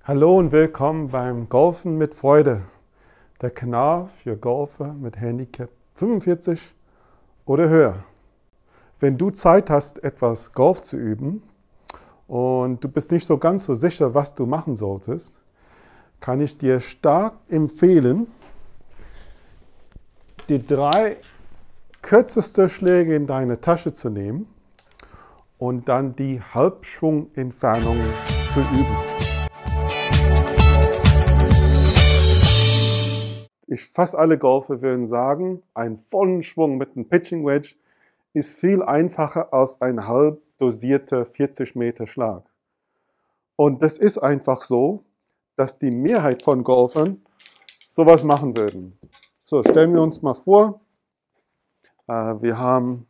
Hallo und willkommen beim Golfen mit Freude, der Kanal für Golfer mit Handicap 45 oder höher. Wenn du Zeit hast, etwas Golf zu üben und du bist nicht so ganz so sicher, was du machen solltest, kann ich dir stark empfehlen, die 3 kürzeste Schläge in deine Tasche zu nehmen und dann die Halbschwung-Entfernungen zu üben. Fast alle Golfer würden sagen, einen vollen Schwung mit einem Pitching Wedge ist viel einfacher als ein halb dosierter 40 Meter Schlag. Und das ist einfach so, dass die Mehrheit von Golfern sowas machen würden. So, stellen wir uns mal vor, wir haben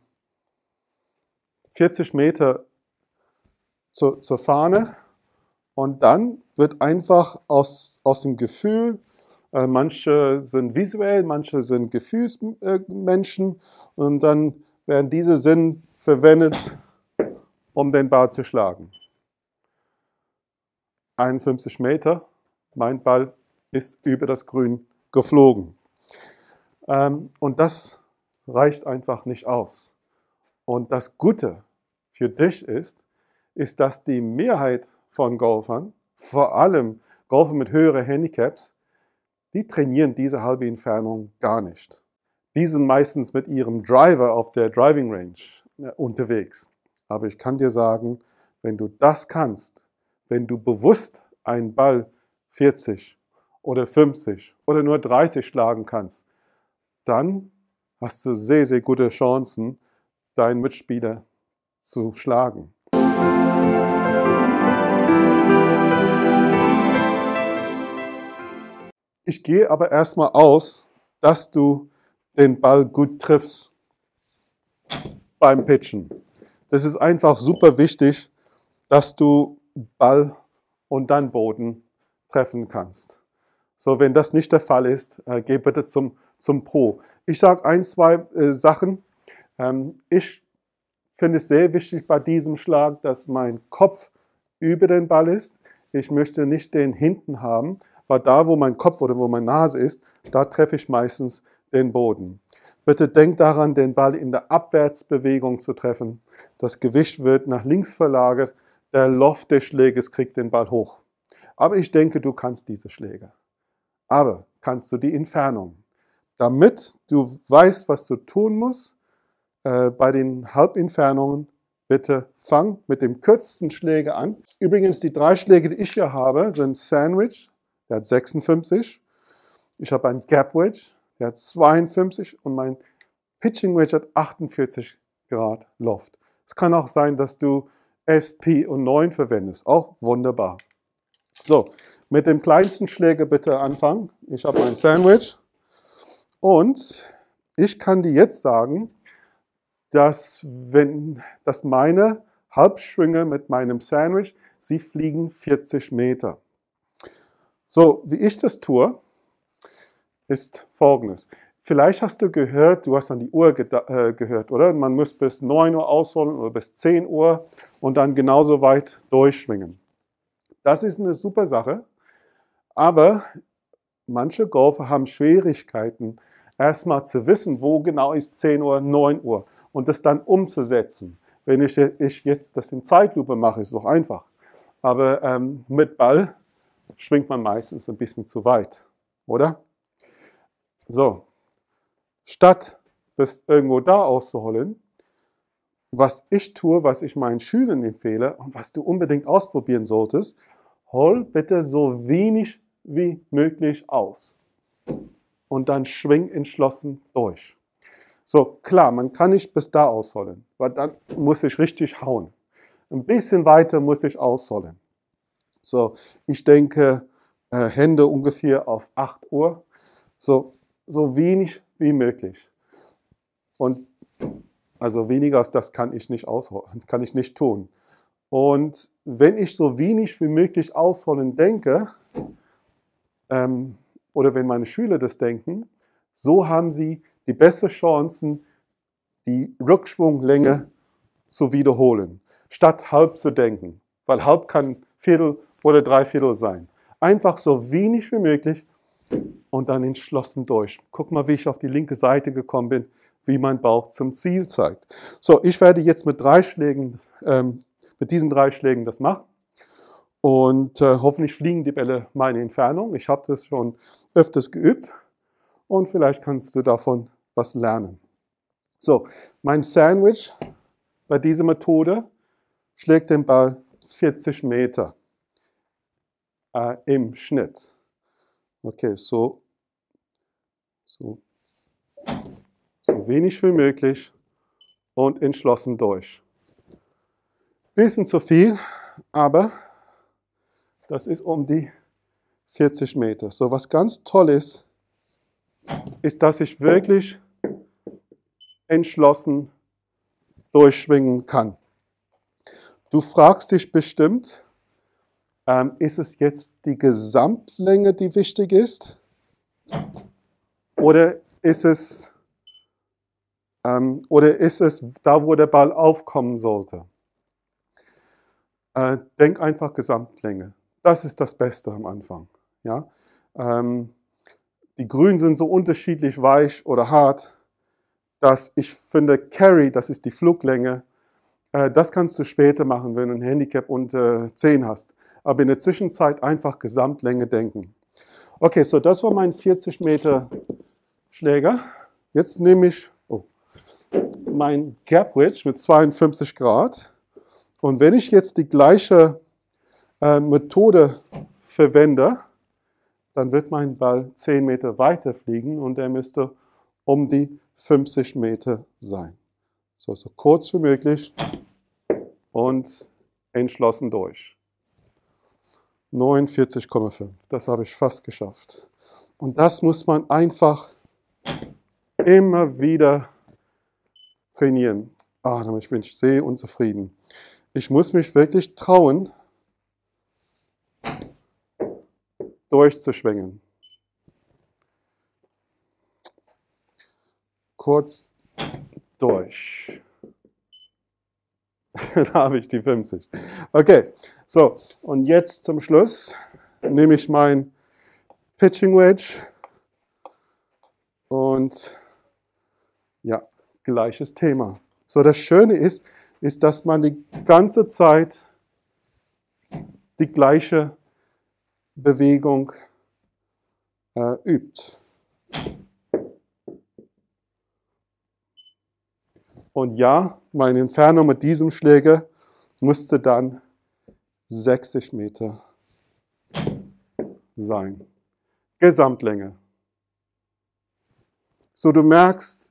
40 Meter zur Fahne und dann wird einfach aus dem Gefühl, manche sind visuell, manche sind Gefühlsmenschen und dann werden diese Sinn verwendet, um den Ball zu schlagen. 51 Meter, mein Ball ist über das Grün geflogen. Und das reicht einfach nicht aus. Und das Gute für dich ist, dass die Mehrheit von Golfern, vor allem Golfer mit höheren Handicaps, die trainieren diese halbe Entfernung gar nicht. Die sind meistens mit ihrem Driver auf der Driving Range unterwegs. Aber ich kann dir sagen, wenn du das kannst, wenn du bewusst einen Ball 40 oder 50 oder nur 30 schlagen kannst, dann hast du sehr, sehr gute Chancen, deinen Mitspieler zu schlagen. Ich gehe aber erstmal aus, dass du den Ball gut triffst beim Pitchen. Das ist einfach super wichtig, dass du Ball und dann Boden treffen kannst. So, wenn das nicht der Fall ist, geh bitte zum Pro. Ich sage 1, 2 Sachen. Ich finde es sehr wichtig bei diesem Schlag, dass mein Kopf über den Ball ist. Ich möchte nicht den hinten haben, weil da, wo mein Kopf oder wo meine Nase ist, da treffe ich meistens den Boden. Bitte denk daran, den Ball in der Abwärtsbewegung zu treffen. Das Gewicht wird nach links verlagert, der Loft des Schläges kriegt den Ball hoch. Aber ich denke, du kannst diese Schläge. Aber kannst du die Entfernung? Damit du weißt, was du tun musst, bei den Halbentfernungen, bitte fang mit dem kürzesten Schläger an. Übrigens, die 3 Schläge, die ich hier habe, sind Sandwich, der hat 56. Ich habe einen Gap Wedge, der hat 52 und mein Pitching Wedge hat 48 Grad Loft. Es kann auch sein, dass du SP und 9 verwendest. Auch wunderbar. So, mit dem kleinsten Schläger bitte anfangen. Ich habe ein Sandwich und ich kann dir jetzt sagen, dass meine Halbschwünge mit meinem Sandwich, sie fliegen 40 Meter. So, wie ich das tue, ist Folgendes. Vielleicht hast du gehört, du hast an die Uhr gehört, oder? Man muss bis 9 Uhr ausholen oder bis 10 Uhr und dann genauso weit durchschwingen. Das ist eine super Sache, aber manche Golfer haben Schwierigkeiten, erstmal zu wissen, wo genau ist 10 Uhr, 9 Uhr und das dann umzusetzen. Wenn ich jetzt das in Zeitlupe mache, ist es doch einfach. Aber mit Ball schwingt man meistens ein bisschen zu weit, oder? So, statt bis irgendwo da auszuholen, was ich tue, was ich meinen Schülern empfehle und was du unbedingt ausprobieren solltest, hol bitte so wenig wie möglich aus. Und dann schwing entschlossen durch. So, klar, man kann nicht bis da ausholen, weil dann muss ich richtig hauen. Ein bisschen weiter muss ich ausholen. So, ich denke, Hände ungefähr auf 8 Uhr, so wenig wie möglich. Und also weniger als das kann ich nicht ausholen, kann ich nicht tun. Und wenn ich so wenig wie möglich ausholen denke, oder wenn meine Schüler das denken, so haben sie die besseren Chancen, die Rückschwunglänge zu wiederholen, statt halb zu denken. Weil halb kann Viertel oder Dreiviertel sein. Einfach so wenig wie möglich und dann entschlossen durch. Guck mal, wie ich auf die linke Seite gekommen bin, wie mein Bauch zum Ziel zeigt. So, ich werde jetzt mit diesen 3 Schlägen das machen. Und hoffentlich fliegen die Bälle meine Entfernung. Ich habe das schon öfters geübt und vielleicht kannst du davon was lernen. So, mein Sandwich bei dieser Methode schlägt den Ball 40 Meter im Schnitt. Okay, so wenig wie möglich und entschlossen durch. Bisschen zu viel, aber das ist um die 40 Meter. So, was ganz toll ist, dass ich wirklich entschlossen durchschwingen kann. Du fragst dich bestimmt, ist es jetzt die Gesamtlänge, die wichtig ist? Oder ist es da, wo der Ball aufkommen sollte? Denk einfach Gesamtlänge. Das ist das Beste am Anfang. Ja? Die Grünen sind so unterschiedlich weich oder hart, dass ich finde, Carry, das ist die Fluglänge, das kannst du später machen, wenn du ein Handicap unter 10 hast. Aber in der Zwischenzeit einfach Gesamtlänge denken. Okay, so das war mein 40 Meter Schläger. Jetzt nehme ich mein Gap Wedge mit 52 Grad. Und wenn ich jetzt die gleiche Methode verwende, dann wird mein Ball 10 Meter weiter fliegen und er müsste um die 50 Meter sein. So kurz wie möglich und entschlossen durch. 49,5, das habe ich fast geschafft. Und das muss man einfach immer wieder trainieren. Damit bin ich sehr unzufrieden. Ich muss mich wirklich trauen, durchzuschwingen. Kurz durch. Da habe ich die 50. Okay, so, und jetzt zum Schluss nehme ich mein Pitching Wedge und ja, gleiches Thema. So, das Schöne ist, dass man die ganze Zeit die gleiche Bewegung übt. Und ja, meine Entfernung mit diesem Schläger musste dann 60 Meter sein. Gesamtlänge. So, du merkst,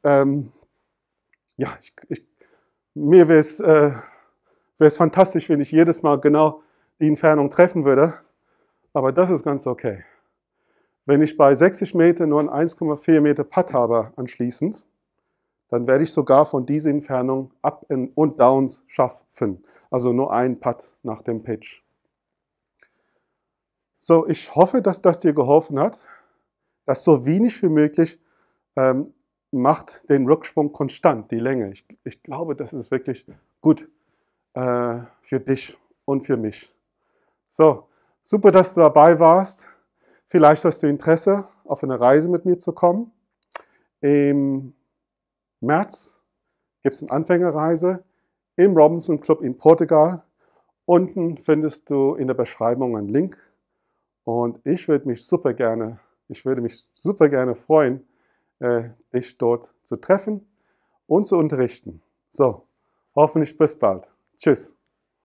mir wäre es fantastisch, wenn ich jedes Mal genau die Entfernung treffen würde, aber das ist ganz okay. Wenn ich bei 60 Meter nur einen 1,4 Meter Putt habe anschließend, dann werde ich sogar von dieser Entfernung Up- und Downs schaffen. Also nur ein Putt nach dem Pitch. So, ich hoffe, dass das dir geholfen hat, dass so wenig wie möglich macht den Rücksprung konstant, die Länge. Ich glaube, das ist wirklich gut für dich und für mich. So, super, dass du dabei warst. Vielleicht hast du Interesse, auf eine Reise mit mir zu kommen. Im März gibt es eine Anfängerreise im Robinson Club in Portugal. Unten findest du in der Beschreibung einen Link. Und ich würde mich super gerne freuen, dich dort zu treffen und zu unterrichten. So, hoffentlich bis bald. Tschüss.